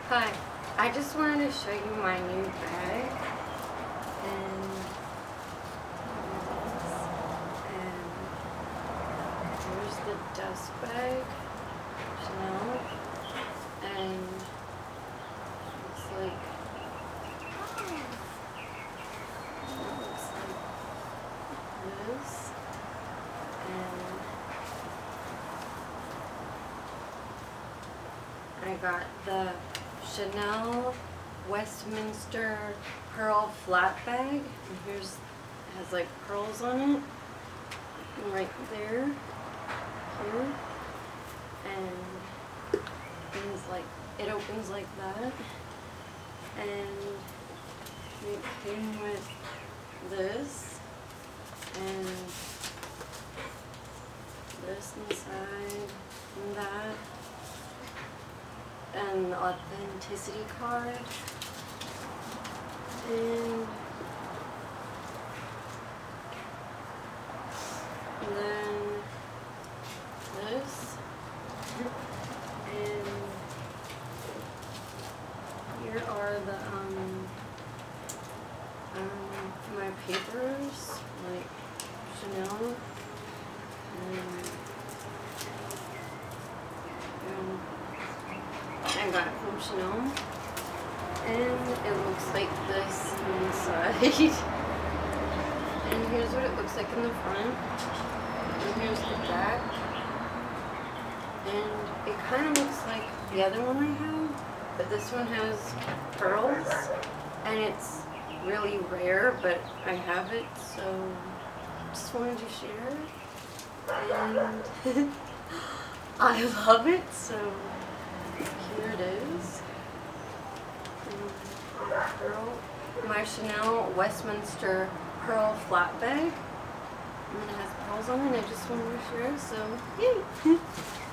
Hi, I just wanted to show you my new bag, and here's the dust bag, Chanel, and it's like, this, and I got the Chanel Westminster pearl flat bag, and it has like pearls on it, right there, here, and it's like, it opens like that, and it came with this, and this inside, and that, and the authenticity card, and then this, and here are the my papers, like Chanel, and I got it from Chanel, and it looks like this inside. And here's what it looks like in the front, and here's the back, and it kind of looks like the other one I have, but this one has pearls, and it's really rare, but I have it, so just wanted to share, and I love it, so here it is. My Chanel Westminster pearl flat bag, and it has pearls on it, and I just wanted to share, so yay!